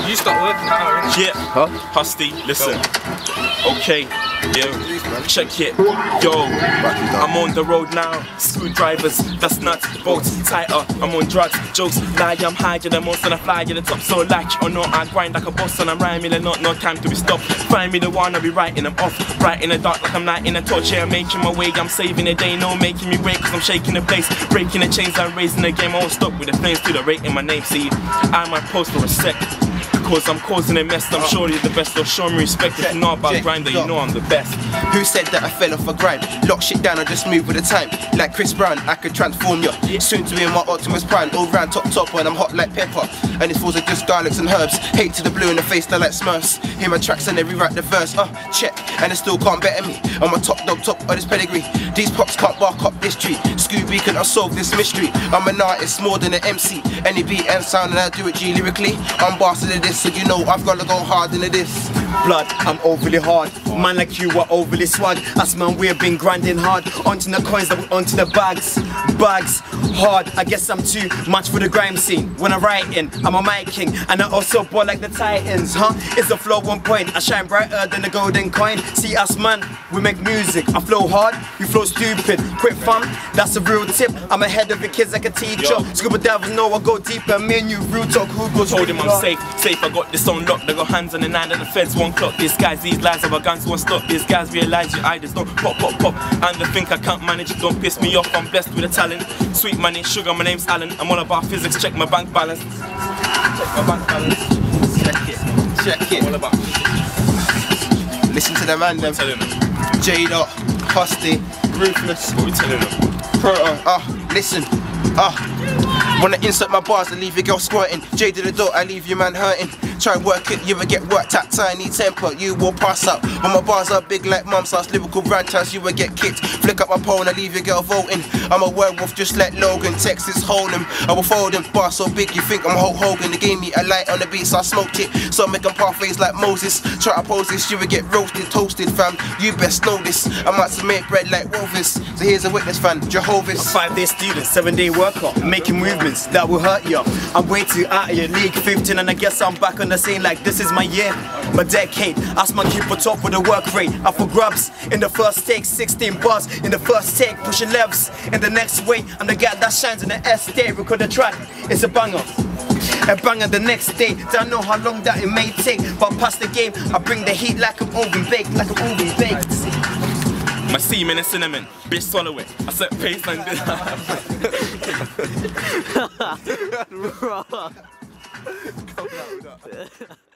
You start working out. Yeah, Huh? Husty, listen. Okay, yo, check it. Yo, I'm on the road now. Screwdrivers, that's nuts, bolts tighter. I'm on drugs, jokes, lie, I'm higher than most, and I fly to the top. So like or not, I grind like a boss and I'm rhyming and not no time to be stopped. Find me the one, I'll be writing them off. Right in the dark like I'm lighting a torch. Yeah, I'm making my way, I'm saving the day. No making me wait, cause I'm shaking the place. Breaking the chains, I'm raising the game. I won't stop with the flames to the rate in my name. See, I might pose for a sec. Cause I'm causing a mess, I'm surely the best. Don't show me respect if you know about grind, you know I'm the best. Who said that I fell off a grind? Lock shit down and just move with the time. Like Chris Brown, I could transform you. Soon to be in my Optimus Prime. All round top when I'm hot like pepper. And these fools are just garlics and herbs. Hate to the blue in the face, they're like Smurfs. Hear my tracks and they rewrite the verse. Check, and they still can't better me. I'm a top dog, top of this pedigree. These pops can't bark up this tree. Scooby can unsolve this mystery. I'm an artist more than an MC. Any beat and sound and I do it G lyrically. I'm bastard of this, so you know I've gotta go hard into this. Blood, I'm overly hard. Man like you are overly swag. Us man, we've been grinding hard. Onto the coins, onto the bags. Bags, hard. I guess I'm too much for the grime scene. When I'm writing, I'm a mic king. And I also ball like the Titans, huh? It's the flow 1 point. I shine brighter than the golden coin. See us man, we make music. I flow hard, you flow stupid. Quick fun, that's a real tip. I'm ahead of the kids like a teacher. Scuba divers know I go deeper. Me and you real talk, who goes Told him I'm safe, I got this on lock. They got hands on the 9 of the feds, 1 clock. These guys, these lies of our guns won't stop. These guys realize your idols don't pop, pop, pop. And they think I can't manage it, don't piss me off. I'm blessed with a talent. Sweet money, sugar, my name's Alan. I'm all about physics, check my bank balance. Check my bank balance. Check it. All about physics. Listen to the man them. Telling them. J-Dot, Husty, Ruthless, What we telling them? Proto, listen, wanna insert my bars and leave your girl squirting. J to the dot, I leave your man hurting. Try and work it, you will get worked at. Tiny temper, you will pass up. When my bars are big like mum's house, lyrical ranters, you will get kicked. Flick up my pole and I leave your girl voting. I'm a werewolf just like Logan, Texas Hold'em. I will fold him, bar so big you think I'm Hulk Hogan. They gave me a light on the beat so I smoked it. So I'm making pathways like Moses. Try to pose this, you will get roasted, toasted fam. You best know this, I'm out to make bread like Rovers. So here's a witness fan, Jehovah's. 5-day student, 7-day worker, making movements that will hurt you. I'm way too out of your league, 15 and I guess I'm back on the scene like this is my year, my decade. Ask my keep on top with the work rate. I for grubs in the first take, 16 bars in the first take, pushing levels in the next way. I'm the guy that shines in the estate. Record the track, it's a banger. A banger the next day. Don't know how long that it may take, but past the game, I bring the heat like I'm oven baked, like I'm oven baked. My semen and cinnamon, bitch swallow it. I set pace and did. Come out with that.